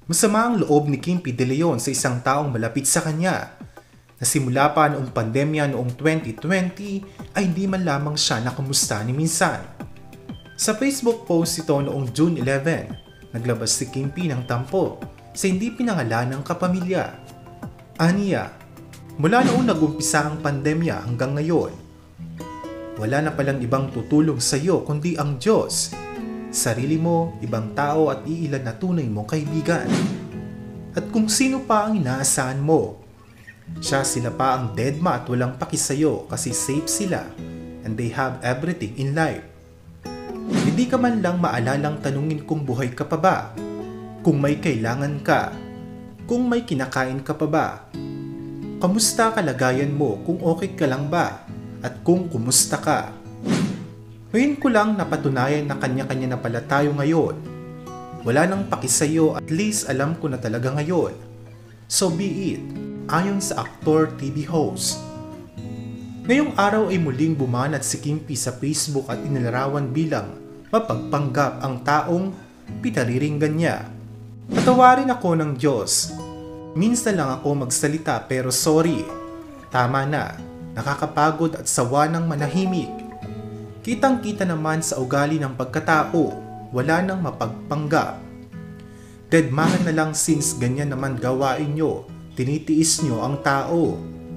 Masama ang loob ni Keempee De Leon sa isang taong malapit sa kanya. Nasimula pa noong pandemya noong 2020 ay hindi man lamang siya nakumusta ni minsan. Sa Facebook post ito noong June 11, naglabas si Keempee ng tampo sa hindi pinangalan ng kapamilya. Aniya, mula noong nag-umpisa ang pandemya hanggang ngayon, wala na palang ibang tutulong sa iyo kundi ang Diyos, sarili mo, ibang tao at iilan na tunay mong kaibigan. At kung sino pa ang inaasahan mo, sila pa ang deadma at walang paki sa'yo kasi safe sila and they have everything in life. Hindi ka man lang maalalang tanungin kung buhay ka pa ba, kung may kailangan ka, kung may kinakain ka pa ba, kamusta kalagayan mo, kung okay ka lang ba, at kung kumusta ka. Ngayon ko lang napatunayan na kanya-kanya na pala tayo ngayon. Wala nang paki sa'yo, at least alam ko na talaga ngayon. So be it, ayon sa aktor TV host. Ngayong araw ay muling bumanat si Keempee sa Facebook at inilarawan bilang mapagpanggap ang taong pinariringgan niya. Patawarin ako ng Diyos. Minsan lang ako magsalita pero sorry. Tama na, nakakapagod at sawa ng manahimik. Kitang-kita naman sa ugali ng pagkatao, wala nang mapagpanggap. Deadmahan na lang since ganyan naman gawain nyo, tinitiis nyo ang tao.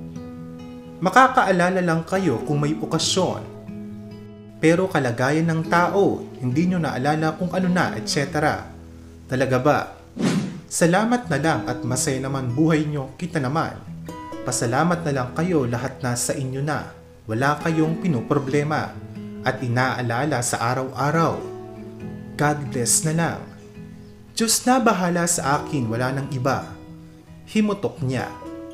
Makakaalala lang kayo kung may okasyon. Pero kalagayan ng tao, hindi nyo naalala kung ano na, etc. Talaga ba? Salamat na lang at masaya naman buhay nyo, kita naman. Pasalamat na lang kayo, lahat na sa inyo na. Wala kayong pinoproblema at inaalala sa araw-araw. God bless na lang. Diyos na bahala sa akin, wala nang iba. Himutok niya.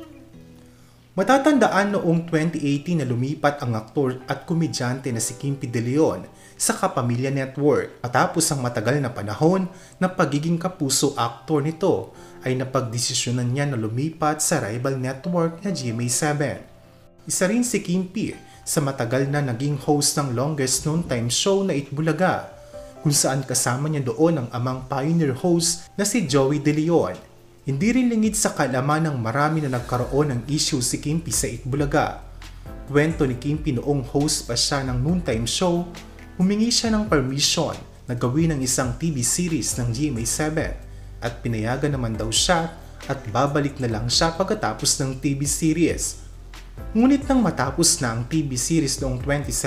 Matatandaan noong 2018 na lumipat ang aktor at komedyante na si Keempee De Leon sa Kapamilya Network. Matapos ang matagal na panahon na pagiging kapuso aktor nito ay napagdesisyonan niya na lumipat sa rival network na GMA7. Isa rin si Keempee sa matagal na naging host ng longest known time show na Itbulaga, kung saan kasama niya doon ang amang pioneer host na si Joey De Leon. Hindi rin lingid sa kalaman ng marami na nagkaroon ng issue si Keempee sa Itbulaga. Kwento ni Keempee noong host pa siya ng noontime show, humingi siya ng permission na gawin ng isang TV series ng GMA7 at pinayagan naman daw siya at babalik na lang siya pagkatapos ng TV series. Ngunit nang matapos na ang TV series noong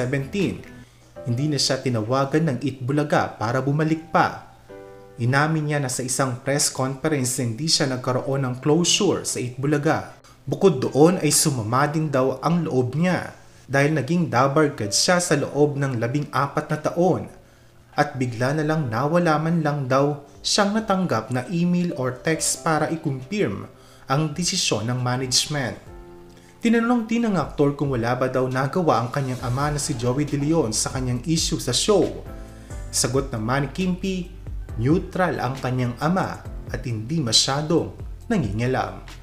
2017, hindi na siya tinawagan ng Itbulaga para bumalik pa. Inamin niya na sa isang press conference na hindi siya nagkaroon ng closure sa Itbulaga. Bukod doon ay sumama din daw ang loob niya dahil naging dabarkad siya sa loob ng 14 na taon at bigla na lang nawala man lang daw siyang natanggap na email or text para i-confirm ang desisyon ng management. Tinanong din ng aktor kung wala ba daw nagawa ang kanyang ama na si Joey De Leon sa kanyang issue sa show. Sagot naman ni Keempee, neutral ang kanyang ama at hindi masyadong nangingialam.